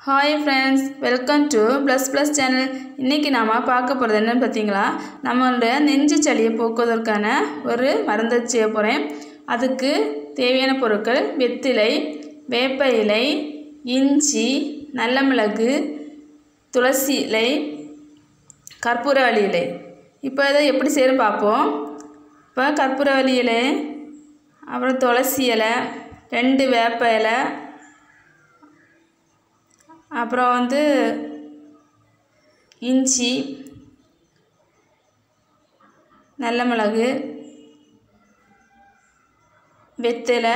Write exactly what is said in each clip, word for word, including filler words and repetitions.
Hi friends, welcome to Plus Plus channel. இன்னைக்கு நாம பார்க்க போறது என்னன்னு பாத்தீங்களா? நம்மளோட நெஞ்சு சளியை போக்குவதற்கான ஒரு மருந்து செய்ய போறேன். அதுக்கு தேவையான பொருட்கள் வெத்திலை, வேப்ப இலை, இஞ்சி, நல்ல மிளகு, துளசி இலை, கற்பூரவள்ளி இலை. இப்போ இதை எப்படி செய்யணும் பார்ப்போம். இப்போ கற்பூரவள்ளி இலை, அப்புறம் துளசி இலை, ரெண்டு வேப்ப இலை, அப்புறம் வந்து இஞ்சி, நல்ல மிளகு, வெத்தலை.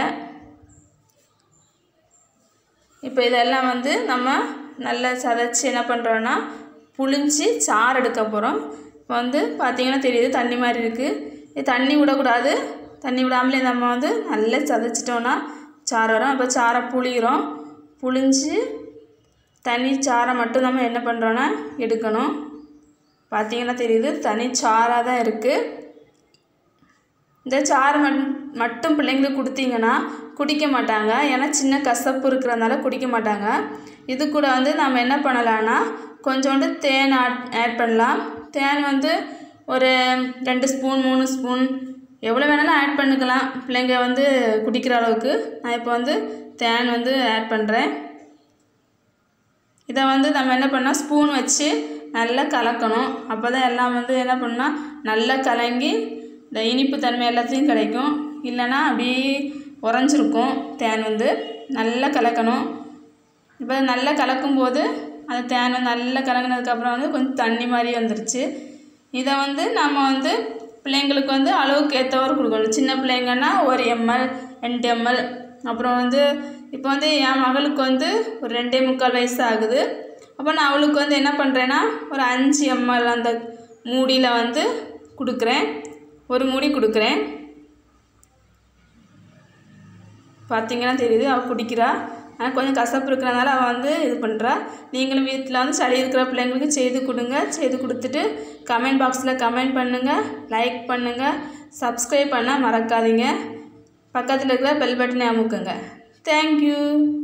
இப்போ இதெல்லாம் வந்து நம்ம நல்லா சதைச்சி என்ன பண்ணுறோன்னா புளிஞ்சு சாறு எடுக்க போகிறோம். இப்போ வந்து பார்த்திங்கன்னா தெரியுது தண்ணி மாதிரி இருக்குது. இது தண்ணி விடக்கூடாது. தண்ணி விடாமலே நம்ம வந்து நல்லா சதைச்சிட்டோன்னா சாறு வரும். அப்போ சாறை புளிகிறோம். புளிஞ்சு தனி சாறை மட்டும் நம்ம என்ன பண்ணுறோன்னா எடுக்கணும். பார்த்திங்கன்னா தெரியுது தனி சாராக தான் இருக்குது. இந்த சாறு மட் மட்டும் பிள்ளைங்களுக்கு கொடுத்தீங்கன்னா குடிக்க மாட்டாங்க. ஏன்னா சின்ன கசப்பு இருக்கிறதுனால குடிக்க மாட்டாங்க. இது கூட வந்து நம்ம என்ன பண்ணலான்னா கொஞ்சோண்டு தேன் ஆட் ஆட் பண்ணலாம். தேன் வந்து ஒரு ரெண்டு ஸ்பூன் மூணு ஸ்பூன் எவ்வளோ வேணாலும் ஆட் பண்ணிக்கலாம் பிள்ளைங்க வந்து குடிக்கிற அளவுக்கு. நான் இப்போ வந்து தேன் வந்து ஆட் பண்ணுறேன். இதை வந்து நம்ம என்ன பண்ணால் ஸ்பூன் வச்சு நல்லா கலக்கணும். அப்போ தான் எல்லாம் வந்து என்ன பண்ணால் நல்லா கலங்கி இந்த இனிப்பு தன்மை எல்லாத்தையும் கிடைக்கும். இல்லைன்னா அப்படியே உறைஞ்சிருக்கும். தேன் வந்து நல்லா கலக்கணும். இப்போ நல்லா கலக்கும்போது அந்த தேன் வந்து நல்லா கலங்கினதுக்கப்புறம் வந்து கொஞ்சம் தண்ணி மாதிரி வந்துருச்சு. இதை வந்து நம்ம வந்து பிள்ளைங்களுக்கு வந்து அளவுக்கு ஏற்றவாறு கொடுக்கணும். சின்ன பிள்ளைங்கன்னா ஒரு எம்எல் ரெண்டு எம்எல். அப்புறம் வந்து இப்போ வந்து என் மகளுக்கு வந்து ஒரு ரெண்டே முக்கால் வயசு ஆகுது. அப்போ நான் அவளுக்கு வந்து என்ன பண்ணுறேன்னா ஒரு அஞ்சு எம்எல் அந்த மூடியில் வந்து கொடுக்குறேன். ஒரு மூடி கொடுக்குறேன். பார்த்திங்கன்னா தெரியுது அவள் குடிக்கிறா. ஆனால் கொஞ்சம் கசப்பு இருக்கிறனால அவள் வந்து இது பண்ணுறா. நீங்களும் வீட்டில் வந்து சளி இருக்கிற பிள்ளைங்களுக்கு செய்து கொடுங்க. செய்து கொடுத்துட்டு கமெண்ட் பாக்ஸில் கமெண்ட் பண்ணுங்கள், லைக் பண்ணுங்கள், சப்ஸ்கிரைப் பண்ண மறக்காதீங்க. பக்கத்தில் இருக்கிற பெல் பட்டனை அமுக்குங்க. Thank you.